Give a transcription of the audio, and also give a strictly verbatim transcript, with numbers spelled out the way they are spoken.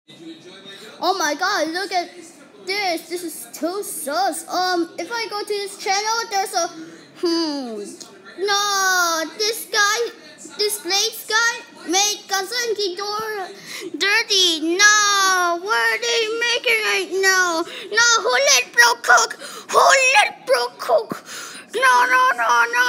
Oh my god, look at this. This is too sus. Um, if I go to this channel, there's a... Hmm... No, this guy, this bleach guy made Godzilla and Ghidorah dirty. No, what are they making right now? No, who let bro cook? Who let bro cook? No, no, no, no.